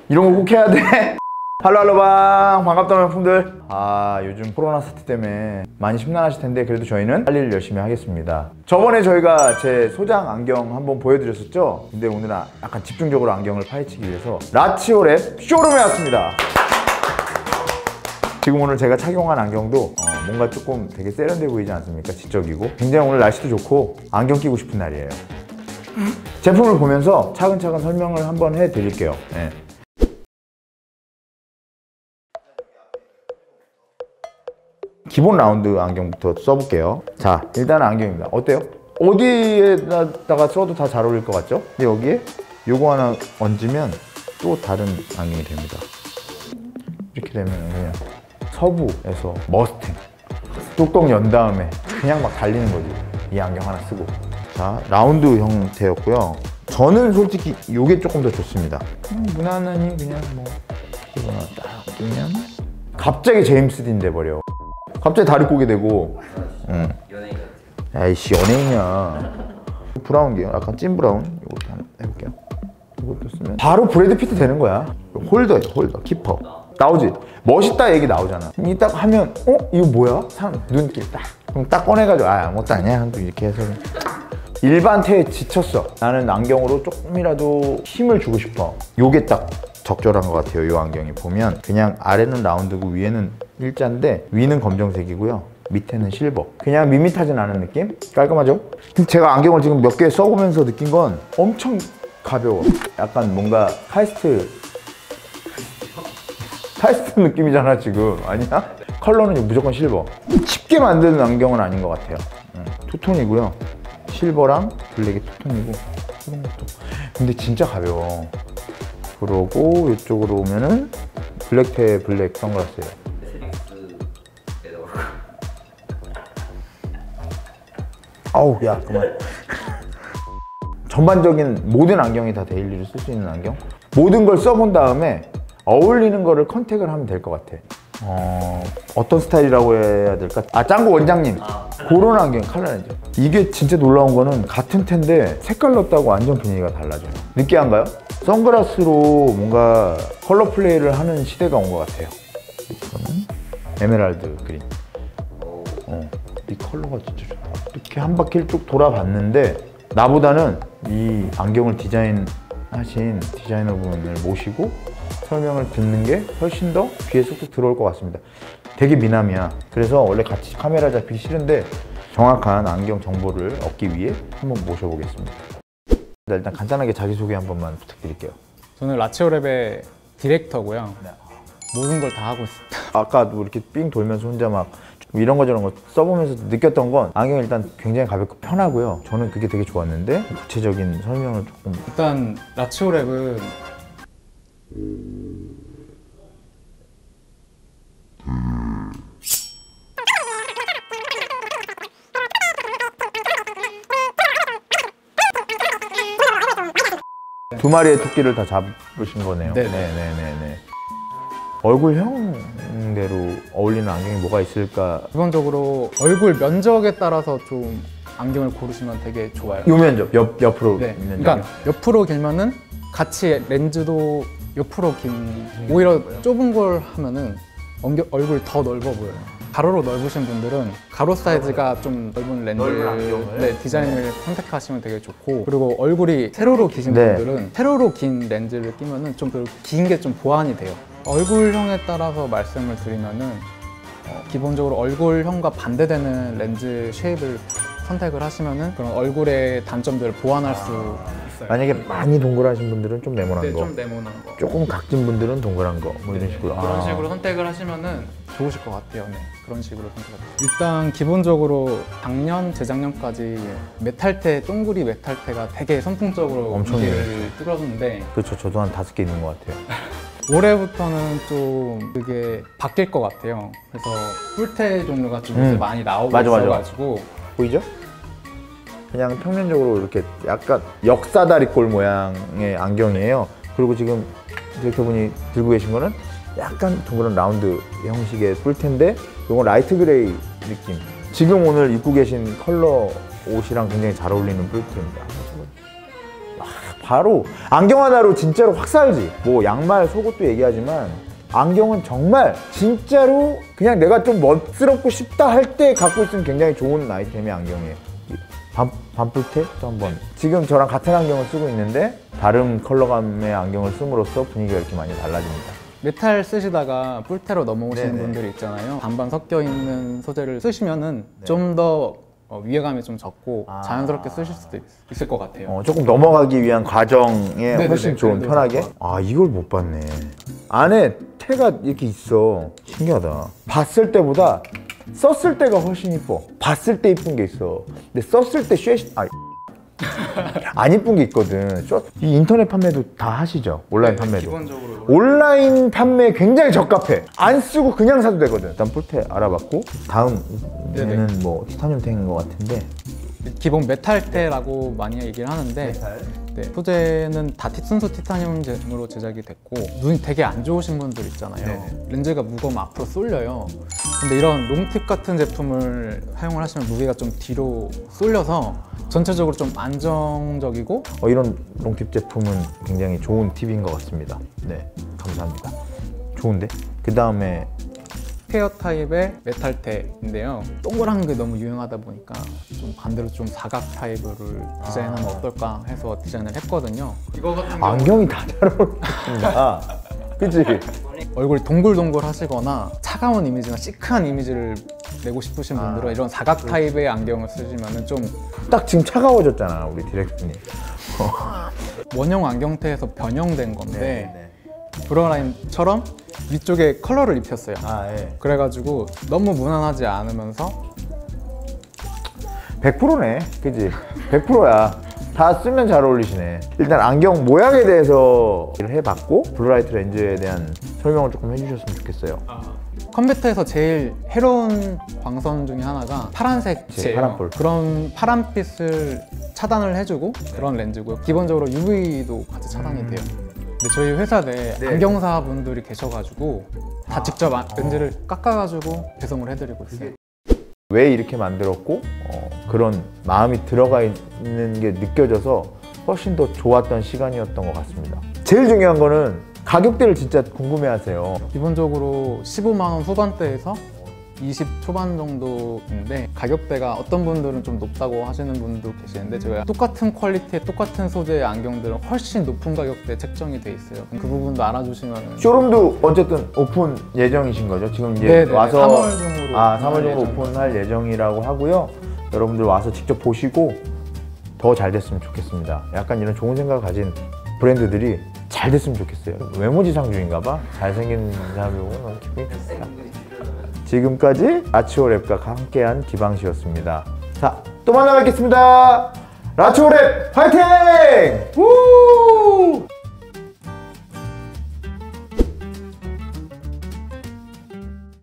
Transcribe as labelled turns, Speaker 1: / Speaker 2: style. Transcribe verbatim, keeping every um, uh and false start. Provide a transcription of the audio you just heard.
Speaker 1: 이런 거 꼭 해야 돼. 할로 할로방 반갑다 명품들. 아 요즘 코로나 사태 때문에 많이 심란하실 텐데 그래도 저희는 할 일 열심히 하겠습니다. 저번에 저희가 제 소장 안경 한번 보여드렸었죠. 근데 오늘은 약간 집중적으로 안경을 파헤치기 위해서 라치오랩 쇼룸에 왔습니다. 지금 오늘 제가 착용한 안경도 어, 뭔가 조금 되게 세련돼 보이지 않습니까? 지적이고 굉장히 오늘 날씨도 좋고 안경 끼고 싶은 날이에요. 제품을 보면서 차근차근 설명을 한번 해드릴게요. 네. 기본 라운드 안경부터 써볼게요. 자, 일단 안경입니다. 어때요? 어디에다가 써도 다 잘 어울릴 것 같죠? 근데 여기에 요거 하나 얹으면 또 다른 안경이 됩니다. 이렇게 되면 그냥 서부에서 머스탱 뚜껑 연 다음에 그냥 막 달리는 거지. 이 안경 하나 쓰고. 자, 라운드 형태였고요. 저는 솔직히 요게 조금 더 좋습니다. 음, 무난하니 그냥 뭐 이거 하나 딱 끼면 갑자기 제임스 딘 돼버려. 갑자기 다리 꼬게 되고. 응. 연예인 같아. 아이씨 연예인이야. 브라운이요. 약간 찐 브라운. 이것도 한번 해볼게요. 이것도 쓰면 바로 브래드 피트 되는 거야. 홀더예요. 홀더. 키퍼. 나오지? 멋있다 얘기 나오잖아. 이 딱 하면 어? 이거 뭐야? 사람 눈길 딱. 그럼 딱 꺼내가지고 아 아무것도 아니야. 이렇게 해서 일반 태에 지쳤어. 나는 안경으로 조금이라도 힘을 주고 싶어. 요게 딱 적절한 것 같아요. 이 안경이 보면 그냥 아래는 라운드고 위에는 일자인데 위는 검정색이고요. 밑에는 실버. 그냥 밋밋하진 않은 느낌? 깔끔하죠? 제가 안경을 지금 몇 개 써보면서 느낀 건 엄청 가벼워. 약간 뭔가 카이스트 카이스트 느낌이잖아 지금. 아니야? 컬러는 무조건 실버. 쉽게 만드는 안경은 아닌 것 같아요. 음, 투톤이고요. 실버랑 블랙이 투톤이고 이런 것도. 근데 진짜 가벼워. 그러고 이쪽으로 오면은 블랙테 블랙 선글라스예요. 아우 야 그만. 전반적인 모든 안경이 다 데일리로 쓸 수 있는 안경. 모든 걸 써본 다음에 어울리는 거를 컨택을 하면 될 것 같아. 어... 어떤 스타일이라고 해야 될까? 아 짱구 원장님 아, 그런 안경 칼라렌즈. 이게 진짜 놀라운 거는 같은 텐데 색깔 넣었다고 완전 분위기가 달라져요. 느끼한가요? 선글라스로 뭔가 컬러 플레이를 하는 시대가 온 것 같아요. 이거는 에메랄드 그린. 어, 이 컬러가 진짜 좋다. 이렇게 한 바퀴를 쭉 돌아봤는데 나보다는 이 안경을 디자인하신 디자이너분을 모시고 설명을 듣는 게 훨씬 더 귀에 쏙쏙 들어올 것 같습니다. 되게 미남이야. 그래서 원래 같이 카메라 잡히기 싫은데 정확한 안경 정보를 얻기 위해 한번 모셔보겠습니다. 일단 간단하게 자기소개 한 번만 부탁드릴게요.
Speaker 2: 저는 라치오랩의 디렉터고요. 네. 모든 걸 다 하고 있습니다.
Speaker 1: 아까도 이렇게 삥 돌면서 혼자 막 이런 거 저런 거 써보면서 느꼈던 건 안경이 일단 굉장히 가볍고 편하고요. 저는 그게 되게 좋았는데 구체적인 설명을 조금.
Speaker 2: 일단 라치오랩은
Speaker 1: 두 마리의 토끼를 다 잡으신 거네요.
Speaker 2: 네네네네.
Speaker 1: 얼굴형대로 어울리는 안경이 뭐가 있을까?
Speaker 2: 기본적으로 얼굴 면적에 따라서 좀 안경을 고르시면 되게 좋아요.
Speaker 1: 요 면적, 옆, 옆으로
Speaker 2: 네.
Speaker 1: 면적.
Speaker 2: 그러니까 옆으로 길면은 같이 렌즈도 옆으로 긴. 오히려 좁은 걸 하면은 엉겨, 얼굴 더 넓어 보여요. 가로로 넓으신 분들은 가로 사이즈가 좀 넓은 렌즈 네, 디자인을 선택하시면 되게 좋고, 그리고 얼굴이 세로로 기신
Speaker 1: 네.
Speaker 2: 분들은 세로로 긴 렌즈를 끼면은 좀 긴 게 좀 보완이 돼요. 얼굴형에 따라서 말씀을 드리면은 어, 기본적으로 얼굴형과 반대되는 렌즈 쉐입을 선택을 하시면은 그런 얼굴의 단점들을 보완할 수 있어요.
Speaker 1: 만약에 많이 동그라신 분들은 좀 네모난
Speaker 2: 네,
Speaker 1: 거,
Speaker 2: 좀 네모난 거,
Speaker 1: 조금 각진 분들은 동그란 거, 뭐 이런 식으로.
Speaker 2: 그런
Speaker 1: 아.
Speaker 2: 식으로 선택을 하시면은 좋으실 것 같아요. 네, 그런 식으로 선택하세요. 일단 기본적으로 작년, 재작년까지 메탈테, 동그리 메탈테가 되게 선풍적으로
Speaker 1: 엄청
Speaker 2: 인기를 끌었는데,
Speaker 1: 그렇죠. 저도 한 다섯 개 있는 것 같아요.
Speaker 2: 올해부터는 좀 그게 바뀔 것 같아요. 그래서 뿔테 종류가 좀
Speaker 1: 음.
Speaker 2: 이제 많이 나오고
Speaker 1: 맞아, 맞아.
Speaker 2: 있어가지고.
Speaker 1: 보이죠? 그냥 평면적으로 이렇게 약간 역사다리꼴 모양의 안경이에요. 그리고 지금 이렇게 분이 들고 계신 거는 약간 동그란 라운드 형식의 뿔테인데 이건 라이트 그레이 느낌. 지금 오늘 입고 계신 컬러 옷이랑 굉장히 잘 어울리는 뿔테입니다. 바로 안경 하나로 진짜로 확 살지. 뭐 양말, 속옷도 얘기하지만 안경은 정말 진짜로 그냥 내가 좀 멋스럽고 싶다 할 때 갖고 있으면 굉장히 좋은 아이템이 안경이에요. 반, 반뿔테 또 한번. 지금 저랑 같은 안경을 쓰고 있는데 다른 컬러감의 안경을 씀으로써 분위기가 이렇게 많이 달라집니다.
Speaker 2: 메탈 쓰시다가 뿔테로 넘어오시는
Speaker 1: 네네.
Speaker 2: 분들이 있잖아요. 반반 섞여 있는 소재를 쓰시면은
Speaker 1: 네.
Speaker 2: 좀 더 어, 위화감이 좀 적고
Speaker 1: 아.
Speaker 2: 자연스럽게 쓰실 수도 있, 있을 것 같아요.
Speaker 1: 어, 조금 넘어가기 위한 과정에
Speaker 2: 네네네,
Speaker 1: 훨씬 좋은
Speaker 2: 그래도
Speaker 1: 편하게.
Speaker 2: 좋을
Speaker 1: 아 이걸 못 봤네. 안에 테가 이렇게 있어. 신기하다. 봤을 때보다 썼을 때가 훨씬 이뻐. 봤을 때 이쁜 게 있어. 근데 썼을 때 쉐시 아, 안 이쁜 게 있거든. 쇼- 이 인터넷 판매도 다 하시죠? 온라인
Speaker 2: 네,
Speaker 1: 판매도.
Speaker 2: 기본적으로
Speaker 1: 온라인 판매 굉장히 적합해. 안 쓰고 그냥 사도 되거든. 일단 뿔테 알아봤고 다음
Speaker 2: 네네.
Speaker 1: 얘는 뭐 티타늄 탱인 것 같은데.
Speaker 2: 기본 메탈테라고 많이 얘기를 하는데 네, 소재는 다 티- 순수 티타늄으로 제작이 됐고 눈이 되게 안 좋으신 분들 있잖아요.
Speaker 1: 네네.
Speaker 2: 렌즈가 무거우면 앞으로 쏠려요. 근데 이런 롱팁 같은 제품을 사용을 하시면 무게가 좀 뒤로 쏠려서 전체적으로 좀 안정적이고
Speaker 1: 어, 이런 롱팁 제품은 굉장히 좋은 팁인 것 같습니다. 네, 감사합니다. 좋은데? 그 다음에
Speaker 2: 스퀘어 타입의 메탈테인데요. 동그란 게 너무 유행하다 보니까 좀 반대로 좀 사각 타입을 디자인하면
Speaker 1: 아.
Speaker 2: 어떨까 해서 디자인을 했거든요. 이거 같은
Speaker 1: 안경이 다 잘 어울린다. 그치?
Speaker 2: 얼굴이 동글동글 하시거나 차가운 이미지나 시크한 이미지를 내고 싶으신 분들은
Speaker 1: 아,
Speaker 2: 이런 사각 타입의 안경을 쓰시면 좀
Speaker 1: 딱 지금 차가워졌잖아, 우리 디렉터님.
Speaker 2: 원형 안경테에서 변형된 건데
Speaker 1: 네.
Speaker 2: 브로라인처럼 위쪽에 컬러를 입혔어요.
Speaker 1: 아, 예.
Speaker 2: 그래가지고 너무 무난하지 않으면서
Speaker 1: 백 퍼센트네. 그치? 백 퍼센트야. 다 쓰면 잘 어울리시네. 일단 안경 모양에 대해서 해봤고 블루라이트 렌즈에 대한 설명을 조금 해주셨으면 좋겠어요.
Speaker 2: 컴퓨터에서 제일 해로운 광선 중에 하나가 파란색이에요.
Speaker 1: 파란불.
Speaker 2: 그런 파란빛을 차단을 해주고 그런 렌즈고요. 기본적으로 유브이도 같이 차단이 돼요. 근데 저희 회사 내에
Speaker 1: 네.
Speaker 2: 안경사 분들이 계셔가지고 다 직접 아- 렌즈를 깎아가지고 배송을 해드리고 있어요.
Speaker 1: 왜 이렇게 만들었고 어, 그런 마음이 들어가 있는 게 느껴져서 훨씬 더 좋았던 시간이었던 것 같습니다. 제일 중요한 거는 가격대를 진짜 궁금해하세요.
Speaker 2: 기본적으로 십오만 원 후반대에서 이십 초반 정도인데 가격대가 어떤 분들은 좀 높다고 하시는 분도 계시는데 제가 똑같은 퀄리티의 똑같은 소재의 안경들은 훨씬 높은 가격대에 책정이 돼 있어요. 그 부분도 알아주시면
Speaker 1: 쇼룸도 어쨌든 오픈 예정이신 거죠? 지금 이제
Speaker 2: 네네,
Speaker 1: 와서
Speaker 2: 삼월 중으로
Speaker 1: 아 삼월 중으로
Speaker 2: 예정.
Speaker 1: 오픈할 예정이라고 하고요. 여러분들 와서 직접 보시고 더 잘 됐으면 좋겠습니다. 약간 이런 좋은 생각을 가진 브랜드들이 잘 됐으면 좋겠어요. 외모지상주의인가 봐. 잘생긴 사람이 보면 너무 기분이 좋다. 지금까지 라치오랩과 함께한 기방시였습니다. 자, 또 만나 뵙겠습니다. 라치오랩 화이팅! 우!